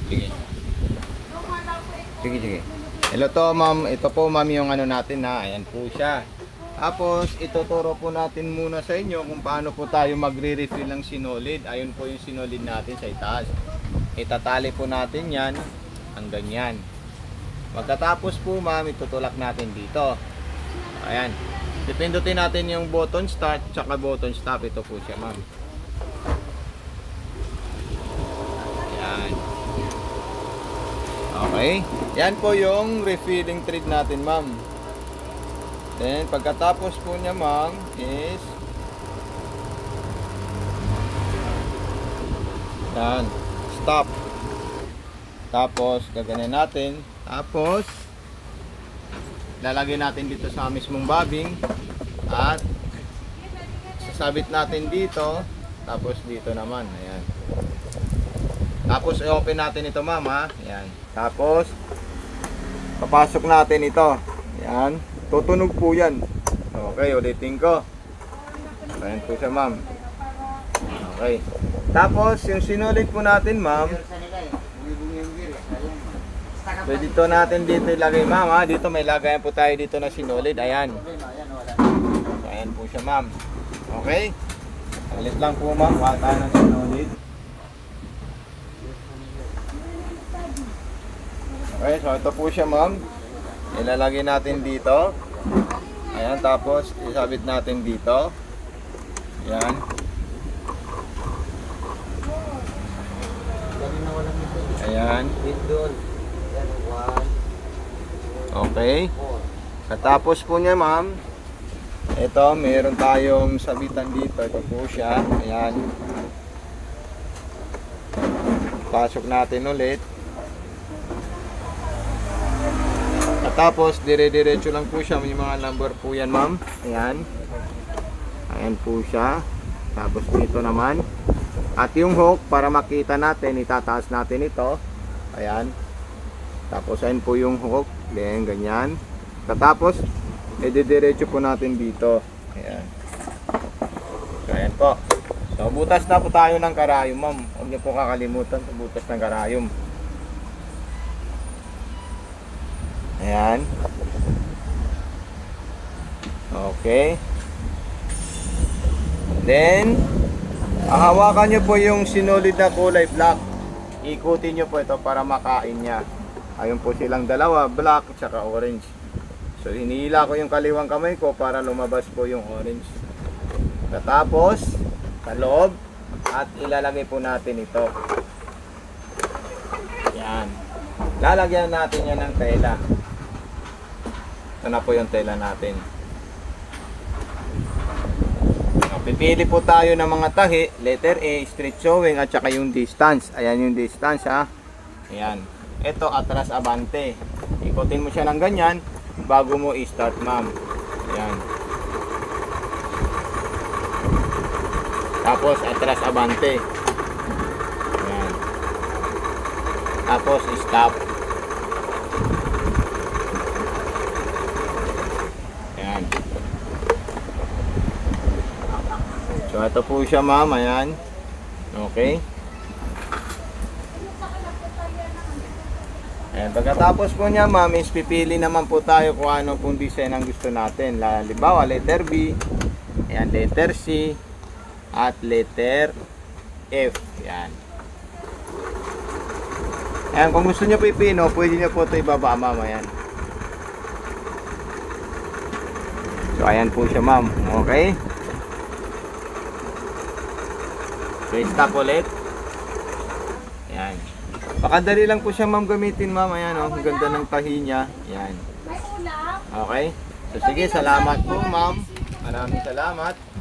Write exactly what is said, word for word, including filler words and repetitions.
Sige. Sige, sige. Hello to ma'am. Ito po ma'am yung ano natin na. Ayan po siya. Tapos ituturo po natin muna sa inyo kung paano po tayo magre-refill ng sinolid. Ayun po yung sinolid natin sa itaas. Itatali po natin yan hanggang yan. Pagkatapos po ma'am, itutulak natin dito. Ayan. Dipindutin natin yung button start tsaka button stop. Ito po siya ma'am. Ayan. Okay. Yan po yung refilling thread natin ma'am. Then pagkatapos po niya ma'am is yan, stop. Tapos gaganin natin. Tapos lalagay natin dito sa mismong bobbing at sasabit natin dito. Tapos dito naman, ayan. Tapos i-open natin ito ma'am ha. Ayan. Tapos papasok natin ito. Ayan. Tutunog po yan. Okay, ulitin ko. Ayan po siya ma'am. Okay. Tapos yung sinulid po natin ma'am, pwede dito natin dito ilagay ma'am ha. Dito may lagayan po tayo dito na sinulid. Ayan. Ayan po siya ma'am. Okay. Ulit lang po ma'am. Wata ng sinulid. Okay, so ito po siya ma'am. Ilalagay natin dito. Ayan, tapos isabit natin dito. Ayan. Ayan. Okay. Katapos po niya ma'am, ito meron tayong sabitan dito. Ito po siya. Ayan. Pasok natin ulit. Tapos dire-diretso lang po siya. May mga number po yan ma'am. Ayan. Ayan po siya. Tapos dito naman. At yung hook para makita natin, itataas natin ito. Ayan. Tapos ayan po yung hook. Then ganyan. Tapos i-diretso po natin dito. Ayan. So ayan po. So butas na po tayo ng karayom ma'am. Huwag niyo po kakalimutan sa butas ng karayom. Ayan. Okay. Then hawakan nyo po yung sinulid na kulay black. Ikutin nyo po ito para makain niya. Ayun po silang dalawa, black at orange. So hinihila ko yung kaliwang kamay ko para lumabas po yung orange. Tapos sa loob at ilalagay po natin ito. Yan. Lalagyan natin yan ng tela. Ito na po yung tela natin. Pipili po tayo ng mga tahi, letter A, straight sewing at saka yung distance. Ayan yung distance ha. Ayan. Ito atras abante. Ikutin mo siya ng ganyan bago mo i-start ma'am. Ayan. Tapos atras abante. Ayan. Tapos stop. Ayan. So ito po siya ma'am, ayan. Okay. Ayan, pagkatapos po niya ma'am is pipili naman po tayo kung ano pong design ang gusto natin. Halimbawa letter B, ayan, letter C, at letter F. Ayan. Ayan, kung gusto niyo pipino, pwede niyo po ito ibaba ma'am, ayan. So ayan po siya ma'am, okay. Okay, stop ulit. Ayan. Pakadali lang po siya ma'am gamitin ma'am. Ayan o, oh, ang ganda ng tahi niya. Ayan. Okay. So sige, salamat po ma'am. Maraming salamat.